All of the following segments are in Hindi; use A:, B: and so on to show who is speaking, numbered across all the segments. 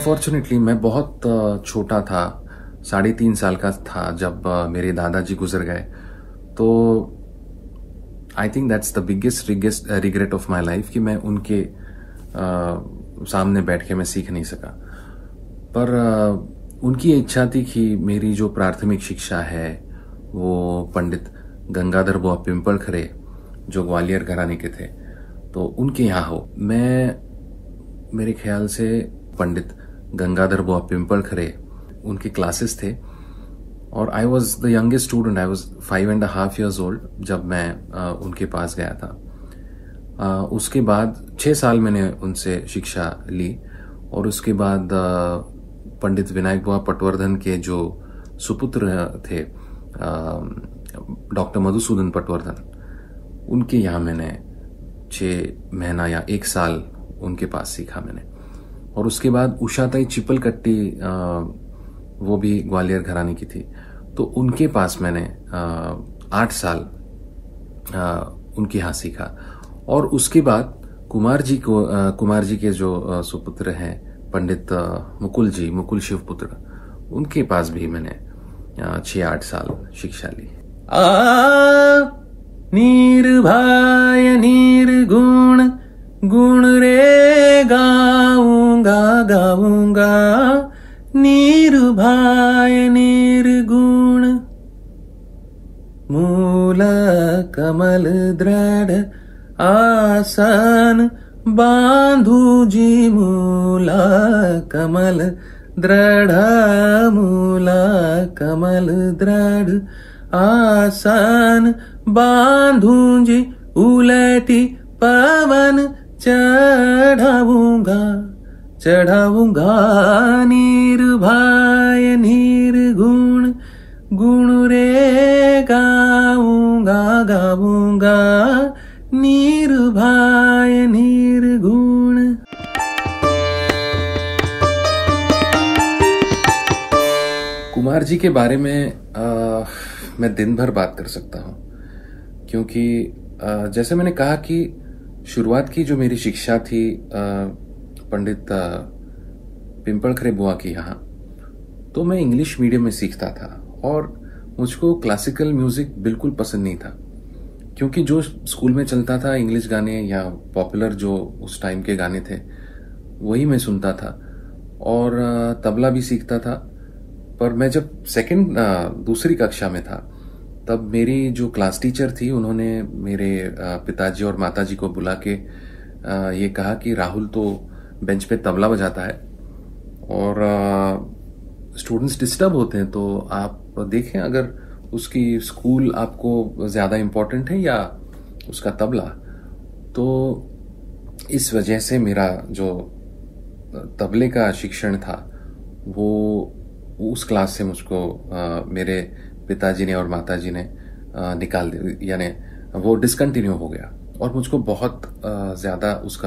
A: अनफॉर्चुनेटली मैं बहुत छोटा था, 3.5 साल का था जब मेरे दादाजी गुजर गए। तो I think that's the biggest regret of my life कि मैं उनके सामने बैठ के मैं सीख नहीं सका। पर उनकी इच्छा थी कि मेरी जो प्राथमिक शिक्षा है वो पंडित गंगाधर बुआ पिंपलखरे जो ग्वालियर घराने के थे तो उनके यहाँ हो। मेरे ख्याल से पंडित गंगाधर बुआ पिंपलखरे उनके क्लासेस थे और I was the youngest student. I was 5.5 years old जब मैं उनके पास गया था। उसके बाद 6 साल मैंने उनसे शिक्षा ली और उसके बाद पंडित विनायक बुआ पटवर्धन के जो सुपुत्र थे डॉक्टर मधुसूदन पटवर्धन, उनके यहाँ मैंने 6 महीना या 1 साल उनके पास सीखा मैंने। और उसके बाद उषाताई चिपलकट्टी वो भी ग्वालियर घराने की थी तो उनके पास मैंने 8 साल उनके यहाँ सीखा। और उसके बाद कुमार जी के जो सुपुत्र हैं पंडित मुकुल शिवपुत्र, उनके पास भी मैंने 6-8 साल शिक्षा ली। निर्भय निर्गुण गुण रे गाऊंगा निर्भय निर्गुण मूल कमल दृढ़ आसन बांधू जी मूल कमल दृढ़ आसन बांधू जी उलटी पवन चढ़ाऊंगा निर्भय निर्गुण गुण रे गाऊंगा निर्भय निर्गुण। कुमार जी के बारे में मैं दिन भर बात कर सकता हूँ क्योंकि जैसे मैंने कहा कि शुरुआत की जो मेरी शिक्षा थी पंडित पिंपलखरे बुआ के यहाँ, तो मैं इंग्लिश मीडियम में सीखता था और मुझको क्लासिकल म्यूजिक बिल्कुल पसंद नहीं था क्योंकि जो स्कूल में चलता था इंग्लिश गाने या पॉपुलर जो उस टाइम के गाने थे वही मैं सुनता था और तबला भी सीखता था। पर मैं जब दूसरी कक्षा में था तब मेरी जो क्लास टीचर थी उन्होंने मेरे पिताजी और माताजी को बुला के ये कहा कि राहुल तो बेंच पे तबला बजाता है और स्टूडेंट्स डिस्टर्ब होते हैं, तो आप देखें अगर उसकी स्कूल आपको ज़्यादा इम्पोर्टेंट है या उसका तबला। तो इस वजह से मेरा जो तबले का शिक्षण था वो उस क्लास से मुझको मेरे पिताजी ने और माताजी ने निकाल दिया, यानी वो डिसकंटिन्यू हो गया और मुझको बहुत ज़्यादा उसका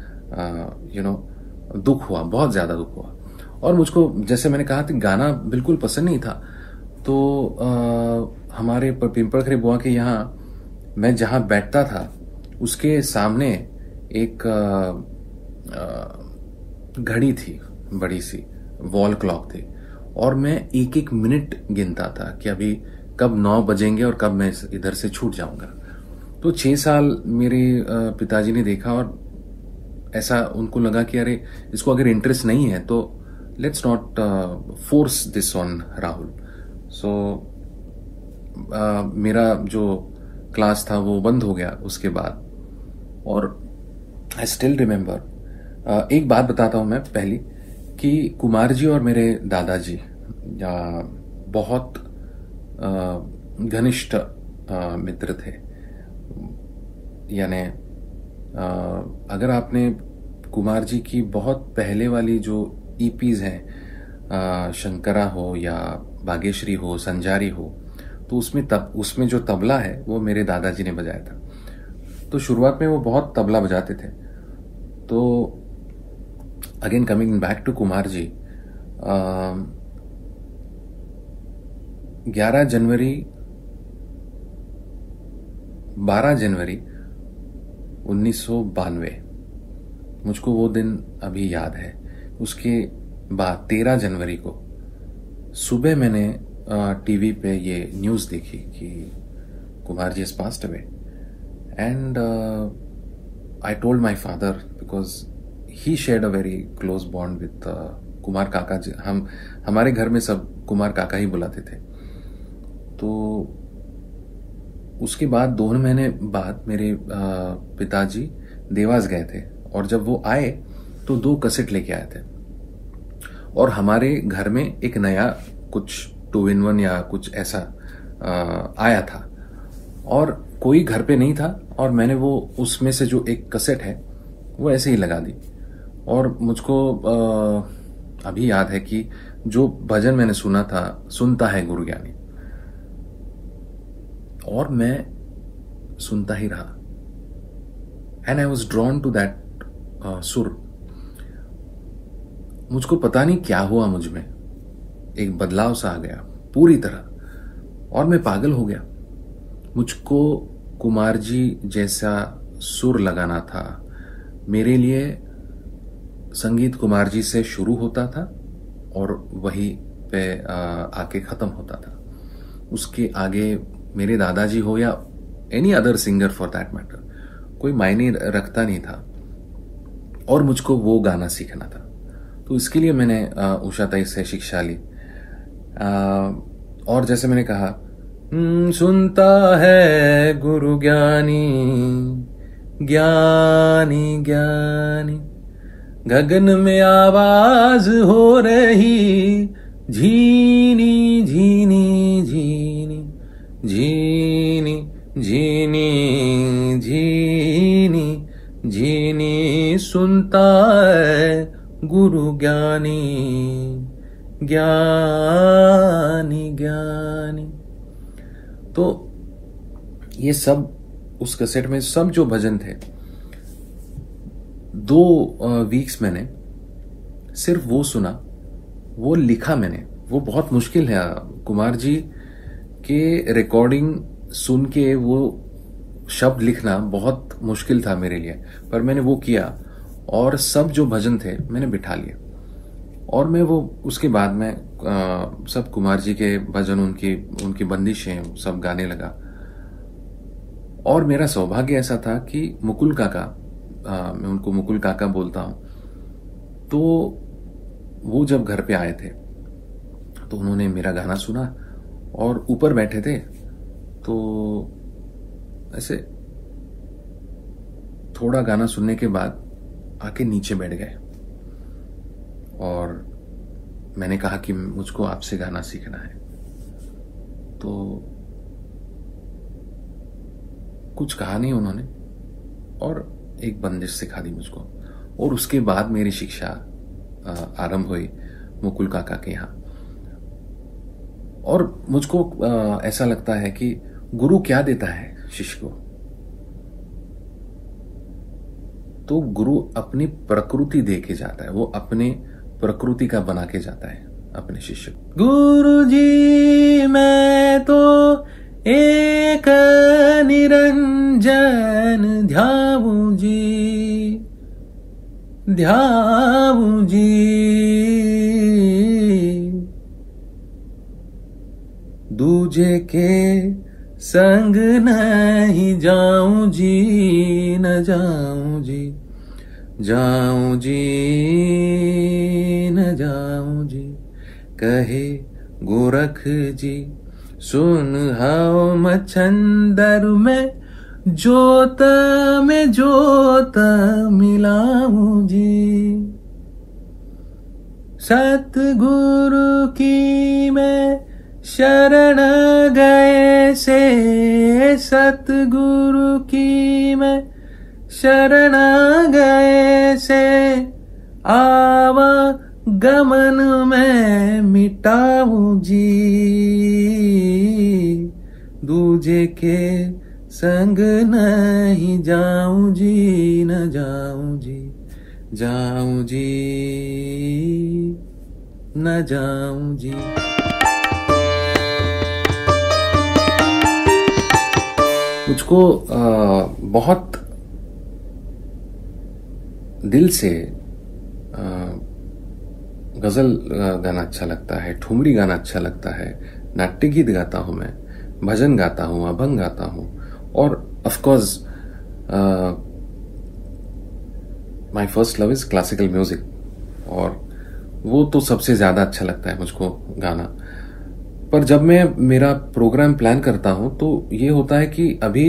A: दुख हुआ, बहुत ज़्यादा दुख हुआ। और मुझको जैसे मैंने कहा कि गाना बिल्कुल पसंद नहीं था। तो हमारे पिंपलखरे बुआ के यहाँ मैं जहाँ बैठता था उसके सामने एक घड़ी थी, बड़ी सी वॉल क्लॉक थी और मैं 1-1 मिनट गिनता था कि अभी कब 9 बजेंगे और कब मैं इधर से छूट जाऊंगा। तो 6 साल मेरे पिताजी ने देखा और ऐसा उनको लगा कि अरे इसको अगर इंटरेस्ट नहीं है तो let's not force this on Rahul. So मेरा जो क्लास था वो बंद हो गया उसके बाद। और आई स्टिल रिमेम्बर, एक बात बताता हूँ मैं पहली कि कुमार जी और मेरे दादाजी बहुत घनिष्ठ मित्र थे। यानी अगर आपने कुमार जी की बहुत पहले वाली जो ईपीज हैं, शंकरा हो या बागेश्वरी हो, संजारी हो, तो उसमें जो तबला है वो मेरे दादाजी ने बजाया था। तो शुरुआत में वो बहुत तबला बजाते थे। तो again coming back to Kumar ji, 12 जनवरी 1992 मुझको वो दिन अभी याद है। उसके बाद 13 जनवरी को सुबह मैंने टीवी पे ये न्यूज़ देखी कि Kumar ji has passed away. And I told my father because he shared a very close bond with Kumar काका जी. हमारे घर में सब कुमार काका ही बुलाते थे. तो उसके बाद 2 महीने बाद मेरे पिताजी देवास गए थे और जब वो आए तो 2 कैसेट लेके आए थे और हमारे घर में एक नया कुछ 2-in-1 या कुछ ऐसा आया था और कोई घर पे नहीं था और मैंने वो उसमें से जो एक कैसेट है वो ऐसे ही लगा दी और मुझको अभी याद है कि जो भजन मैंने सुना था सुनता है गुरु ज्ञानी और मैं सुनता ही रहा and I was drawn to that सुर. मुझको पता नहीं क्या हुआ मुझ में, एक बदलाव सा आ गया पूरी तरह और मैं पागल हो गया. मुझको कुमार जी जैसा सुर लगाना था. मेरे लिए संगीत कुमार जी से शुरू होता था और वहीं पे आके खत्म होता था. उसके आगे मेरे दादाजी हो या any other singer for that matter कोई मायने रखता नहीं था और मुझको वो गाना सीखना था. तो इसके लिए मैंने उषा ताई से शिक्षा ली और जैसे मैंने कहा सुनता है गुरु ज्ञानी ज्ञानी ज्ञानी गगन में आवाज हो रही झीनी झीनी झीनी झीनी झीनी झीनी झीनी सुनता है गुरु ज्ञानी ज्ञानी ज्ञानी. तो ये सब उस कैसेट में सब जो भजन थे 2 वीक्स मैंने सिर्फ वो सुना, वो लिखा मैंने. वो बहुत मुश्किल है. कुमार जी के रिकॉर्डिंग सुन के वो शब्द लिखना बहुत मुश्किल था मेरे लिए, पर मैंने वो किया और सब जो भजन थे मैंने बिठा लिए और मैं वो उसके बाद में सब कुमार जी के भजन उनकी बंदिशें सब गाने लगा. और मेरा सौभाग्य ऐसा था कि मुकुल काका, मैं उनको मुकुल काका बोलता हूं, तो वो जब घर पे आए थे तो उन्होंने मेरा गाना सुना और ऊपर बैठे थे तो ऐसे थोड़ा गाना सुनने के बाद आके नीचे बैठ गए और मैंने कहा कि मुझको आपसे गाना सीखना है. तो कुछ कहा नहीं उन्होंने और एक बंदिश सिखा दी मुझको और उसके बाद मेरी शिक्षा आरंभ हुई मुकुल काका के यहाँ. और मुझको ऐसा लगता है कि गुरु क्या देता है शिष्य को, तो गुरु अपनी प्रकृति दे के जाता है. वो अपने प्रकृति का बना के जाता है अपने शिष्य को. गुरु जी मैं तो एक निरंजन ध्याऊं जी दूजे के संग नहीं जाऊं जी न जाऊं जी जाऊं जी न जाऊं जी. कहे गोरख जी सुन हाओ मच्छंदर में जोत मिलाऊं जी. सतगुरु की मैं शरण गए से सतगुरु की मैं शरण गए से आवा गमन में मिटाऊं जी. दूजे के संग नहीं जाऊं जी न जाऊं जी जाऊं जी न जाऊं जी. मुझको बहुत दिल से गज़ल गाना अच्छा लगता है, ठुमरी गाना अच्छा लगता है, नाट्य गीत गाता हूँ मैं, भजन गाता हूँ, अभंग गाता हूँ, और of course my first love is classical music, और वो तो सबसे ज़्यादा अच्छा लगता है मुझको गाना। पर जब मैं मेरा प्रोग्राम प्लान करता हूँ तो ये होता है कि अभी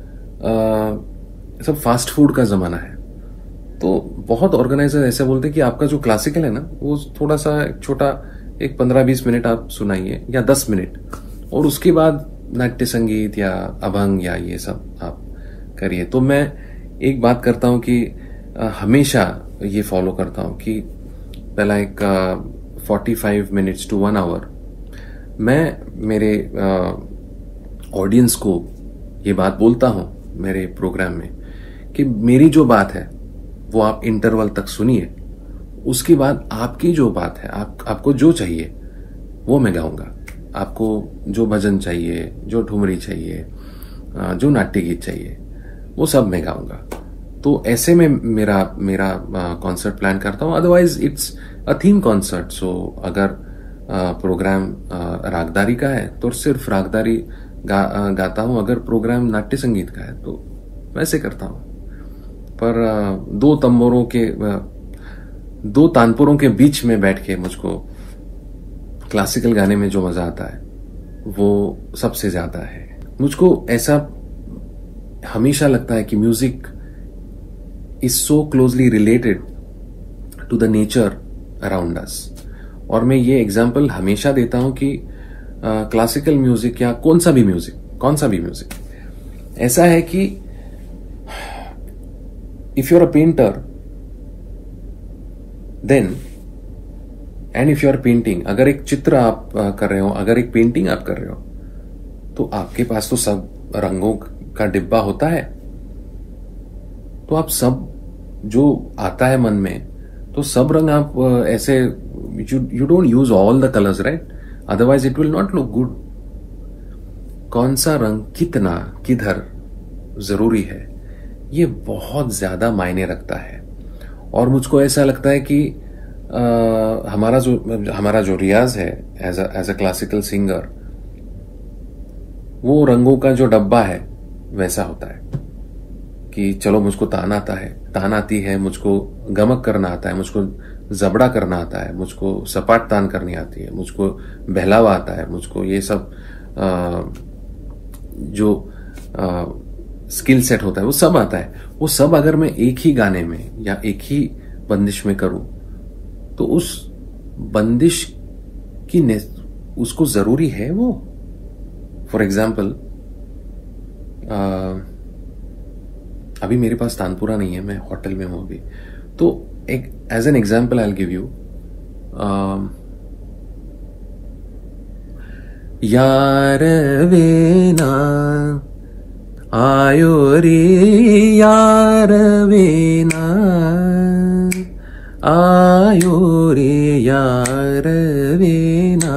A: सब फास्ट फूड का ज़माना है, तो बहुत ऑर्गेनाइजर ऐसे बोलते हैं कि आपका जो क्लासिकल है ना वो थोड़ा सा छोटा, एक 15-20 मिनट आप सुनाइए या 10 मिनट, और उसके बाद नाट्य संगीत या अभंग या ये सब आप करिए। तो मैं एक बात करता हूँ कि हमेशा ये फॉलो करता हूँ कि पहला एक 45 मिनट्स टू 1 आवर मैं मेरे ऑडियंस को ये बात बोलता हूँ मेरे प्रोग्राम में कि मेरी जो बात है वो आप इंटरवल तक सुनिए, उसके बाद आपकी जो बात है, आपको जो चाहिए वो मैं गाऊंगा। आपको जो भजन चाहिए, जो ठुमरी चाहिए, जो नाट्य गीत चाहिए, वो सब मैं गाऊंगा। तो ऐसे में मेरा कॉन्सर्ट प्लान करता हूँ। Otherwise it's a theme concert, so अगर प्रोग्राम रागदारी का है तो सिर्फ रागदारी गाता हूँ, अगर प्रोग्राम नाट्य संगीत का है तो वैसे करता हूँ। पर दो तानपुरों के बीच में बैठ के मुझको क्लासिकल गाने में जो मजा आता है वो सबसे ज्यादा है। मुझको ऐसा हमेशा लगता है कि music is so closely related to the nature around us, और मैं ये एग्जाम्पल हमेशा देता हूं कि क्लासिकल म्यूजिक या कौन सा भी म्यूजिक ऐसा है कि if you are a painter then, and if you are painting, अगर एक चित्र आप कर रहे हो, अगर एक पेंटिंग आप कर रहे हो, तो आपके पास तो सब रंगों का डिब्बा होता है, तो आप सब जो आता है मन में, तो सब रंग आप ऐसे you don't use all the colours, right? Otherwise it will not look good. कौन सा रंग कितना किधर जरूरी है, ये बहुत ज्यादा मायने रखता है। और मुझको ऐसा लगता है कि हमारा जो रियाज है एज अ क्लासिकल सिंगर, वो रंगों का जो डब्बा है वैसा होता है कि चलो मुझको तान आती है, मुझको गमक करना आता है, मुझको जबड़ा करना आता है, मुझको सपाट तान करनी आती है, मुझको बहलावा आता है, मुझको ये सब जो स्किल सेट होता है वो सब आता है। वो सब अगर मैं एक ही गाने में या एक ही बंदिश में करूं तो उस बंदिश की उसको जरूरी है वो। फॉर एग्जाम्पल अभी मेरे पास तानपुरा नहीं है, मैं होटल में हूं अभी, तो एक as an example I will give you, यार वेना आयो रे यार वेना आयो रे यार वेना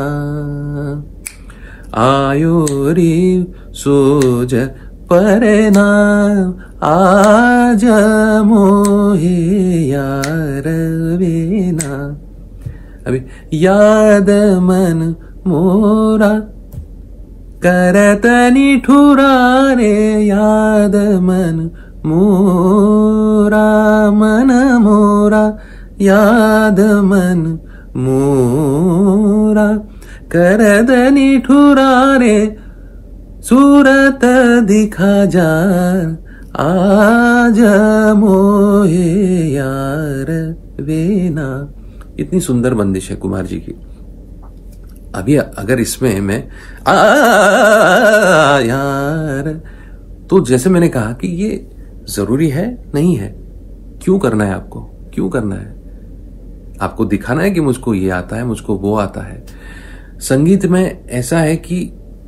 A: आयो रे सोज परना आज मोहे यार वेना। अभी याद मन मोरा करत निठुरा रे याद मन मोरा मन मोरा याद मन मोरा करत निठुरा रे सूरत दिखा जा आज मोहे यार वेना। इतनी सुंदर बंदिश है कुमार जी की। अभी अगर इसमें मैं यार, तो जैसे मैंने कहा कि ये जरूरी है नहीं है, क्यों करना है आपको, क्यों करना है? आपको दिखाना है कि मुझको ये आता है, मुझको वो आता है। संगीत में ऐसा है कि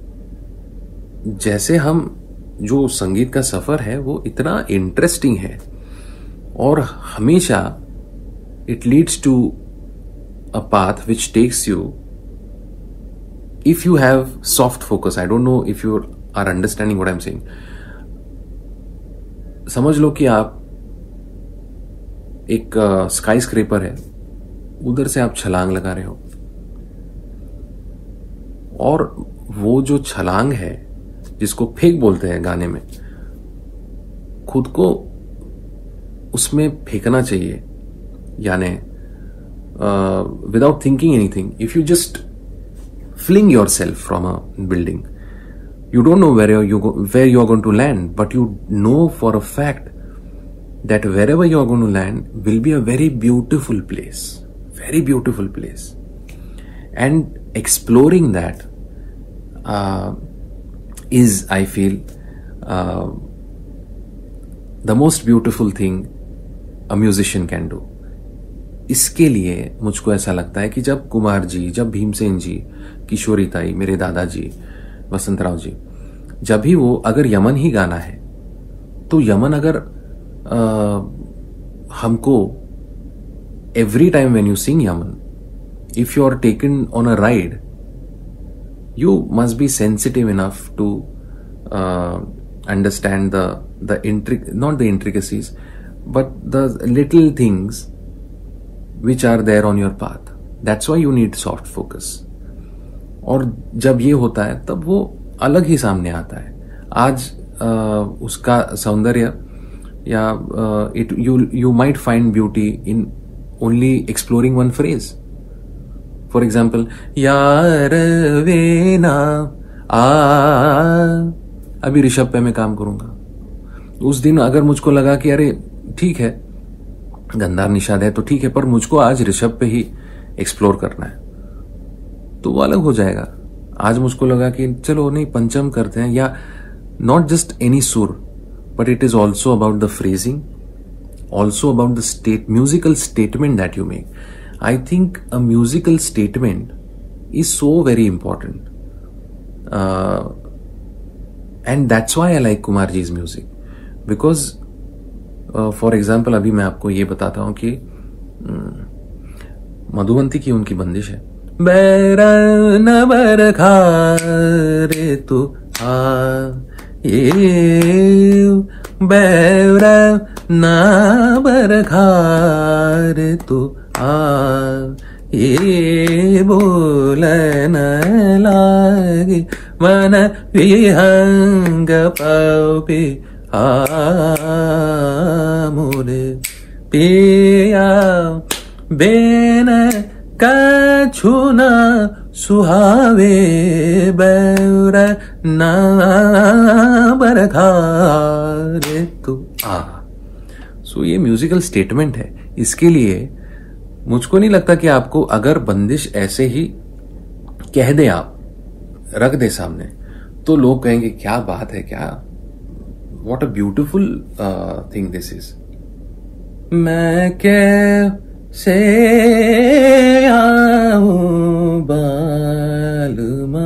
A: जैसे हम जो संगीत का सफर है वो इतना इंटरेस्टिंग है, और हमेशा it leads to a path which takes you, if you have soft focus. I don't know if you are understanding what I'm saying. समझ लो कि आप एक स्काई स्क्रेपर है उधर से आप छलांग लगा रहे हो, और वो जो छलांग है जिसको फेंक बोलते हैं गाने में, खुद को उसमें फेंकना चाहिए, यानी without thinking anything. If you just fling yourself from a building, you don't know where you are going to land, but you know for a fact that wherever you are going to land will be a very beautiful place, and exploring that is, I feel, the most beautiful thing a musician can do. इसके लिए मुझको ऐसा लगता है कि जब कुमार जी, जब भीमसेन जी, किशोरी ताई, मेरे दादाजी वसंतराव जी, जब भी वो अगर यमन ही गाना है, तो यमन अगर हमको every time when you sing Yaman, if you are taken on a ride, you must be sensitive enough to understand not the intricacies, but the little things which are there on your path. That's why you need soft focus. और जब ये होता है तब वो अलग ही सामने आता है. आज उसका सौंदर्य या you might find beauty in only exploring one phrase. For example, यार वेना आ, अभी ऋषभ पे मैं काम करूंगा. उस दिन अगर मुझको लगा कि अरे ठीक है, गंधार निषाद है तो ठीक है, पर मुझको आज ऋषभ पे ही एक्सप्लोर करना है, तो वो अलग हो जाएगा. आज मुझको लगा कि चलो नहीं पंचम करते हैं, या नॉट जस्ट एनी सुर, but it is also about the phrasing, also about the musical statement that you make. I think a musical statement is so very important, and that's why I like Kumar ji's music, because for example अभी मैं आपको ये बताता हूँ कि मधुवंती की उनकी बंदिश है, बैरन बरखा रे तू आ, ये बैरन बरखा रे तू आ, ये बोलन लागे मन विहंग पापी आ, मोरे पिया बेन कछुना सुहावे बैर ना बरखा रे तू आ. सो ये म्यूजिकल स्टेटमेंट है. इसके लिए मुझको नहीं लगता कि आपको अगर बंदिश ऐसे ही कह दे, आप रख दे सामने, तो लोग कहेंगे क्या बात है, क्या what a beautiful thing this is. मैं कैसे आऊं बालुमा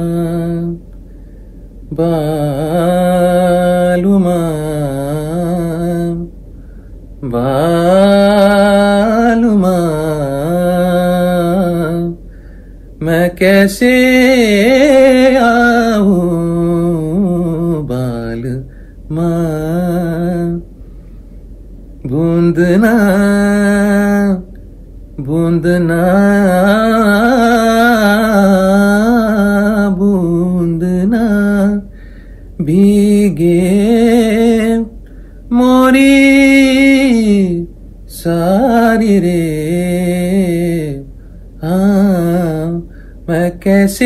A: बालुमा बालुमा, मैं कैसे आऊं बालुमा, बूंदना बूंदना बूंदना भीगे मोरी सारी रे, हाँ मैं कैसे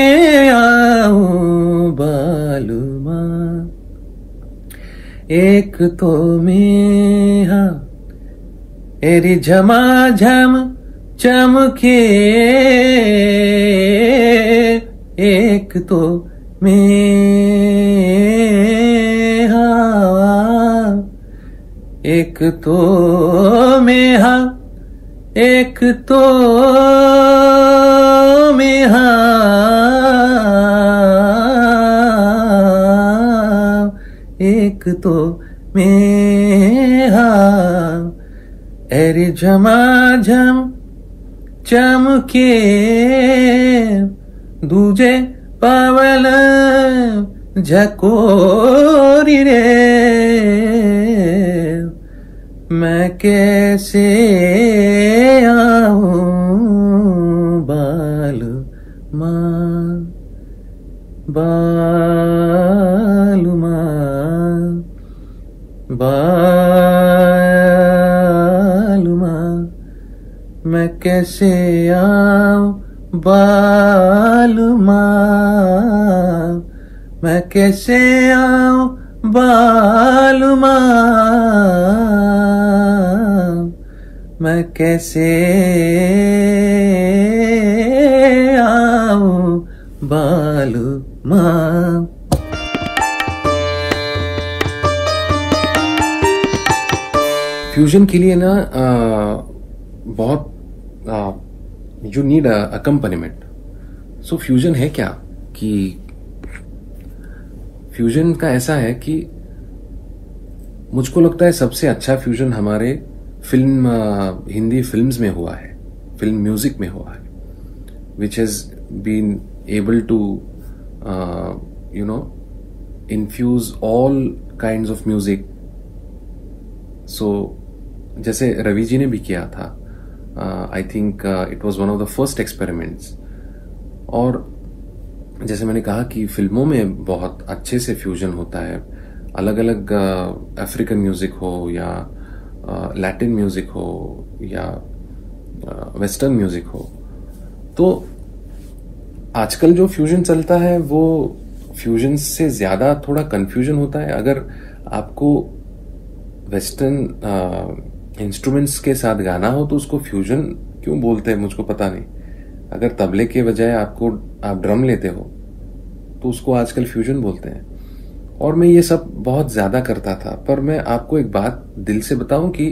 A: आऊं बालुमा. एक तो मेहा एरी झमाझम चमके, एक तो मेहा, एक तो मेहा, एक तो मेहा, एक तो मेहा एरी झमाझम चमके, दूजे पावल झकोरी रे, मैं कैसे आऊं बालू माँ, बालू माँ, बालू माँ, मैं कैसे आऊं बालू माँ, मैं कैसे आऊं बालू माँ, मैं कैसे आऊं बालू माँ। फ्यूजन के लिए ना बहुत you need accompaniment. So fusion है क्या कि फ्यूजन का ऐसा है कि मुझको लगता है सबसे अच्छा फ्यूजन हमारे फिल्म हिंदी फिल्म्स में हुआ है, फिल्म म्यूजिक में हुआ है, which has been able to you know infuse all kinds of music. So जैसे रवि जी ने भी किया था, I think it was one of the first experiments. और जैसे मैंने कहा कि फिल्मों में बहुत अच्छे से फ्यूजन होता है, अलग अलग अफ्रीकन म्यूजिक हो या लैटिन म्यूजिक हो या वेस्टर्न म्यूजिक हो। तो आजकल जो फ्यूजन चलता है वो फ्यूजन से ज्यादा थोड़ा कंफ्यूजन होता है। अगर आपको वेस्टर्न इंस्ट्रूमेंट्स के साथ गाना हो तो उसको फ्यूजन क्यों बोलते हैं मुझको पता नहीं। अगर तबले के बजाय आप ड्रम लेते हो तो उसको आजकल फ्यूजन बोलते हैं। और मैं ये सब बहुत ज्यादा करता था, पर मैं आपको एक बात दिल से बताऊं कि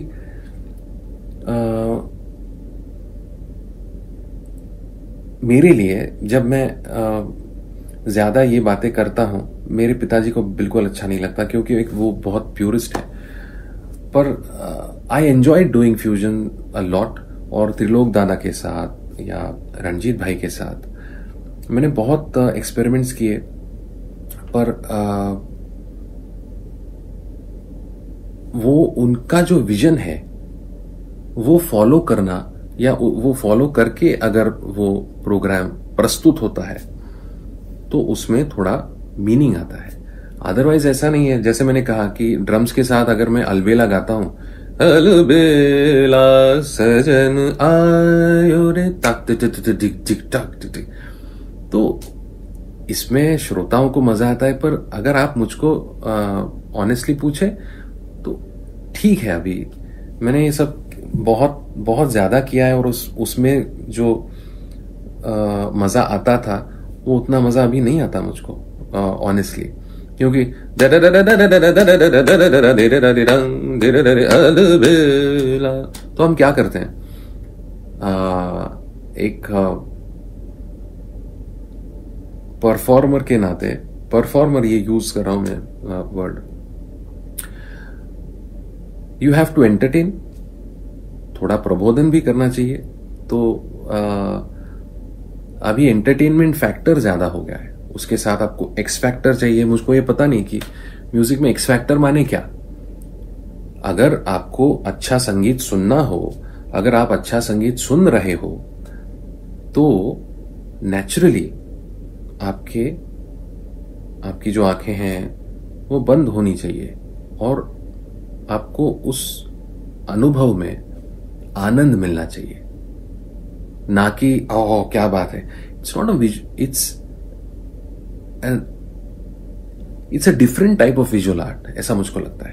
A: मेरे लिए जब मैं ज्यादा ये बातें करता हूं, मेरे पिताजी को बिल्कुल अच्छा नहीं लगता क्योंकि एक वो बहुत प्योरिस्ट है। पर I enjoy doing fusion a lot. और त्रिलोक दादा के साथ या रणजीत भाई के साथ मैंने बहुत एक्सपेरिमेंट्स किए, पर वो उनका जो विजन है वो फॉलो करना या वो फॉलो करके अगर वो प्रोग्राम प्रस्तुत होता है तो उसमें थोड़ा मीनिंग आता है। अदरवाइज ऐसा नहीं है। जैसे मैंने कहा कि ड्रम्स के साथ अगर मैं अलबेला गाता हूं, अलबेला सजन आयो रे तक टिक टिक टक टिक, तो इसमें श्रोताओं को मजा आता है। पर अगर आप मुझको ऑनेस्टली पूछे तो ठीक है, अभी मैंने ये सब बहुत बहुत ज्यादा किया है और उसमें जो मजा आता था वो उतना मजा अभी नहीं आता मुझको ऑनेस्टली, क्योंकि तो हम क्या करते हैं, एक परफॉर्मर के नाते, परफॉर्मर ये यूज कर रहा हूं मैं word, you have to entertain, थोड़ा प्रबोधन भी करना चाहिए। तो अभी एंटरटेनमेंट फैक्टर ज्यादा हो गया है, उसके साथ आपको एक्स फैक्टर चाहिए। मुझको ये पता नहीं कि म्यूजिक में एक्स फैक्टर माने क्या। अगर आपको अच्छा संगीत सुनना हो, अगर आप अच्छा संगीत सुन रहे हो तो नेचुरली आपकी जो आंखें हैं वो बंद होनी चाहिए और आपको उस अनुभव में आनंद मिलना चाहिए, ना कि ओह क्या बात है। It's not a it's a different type of visual art, ऐसा मुझको लगता है।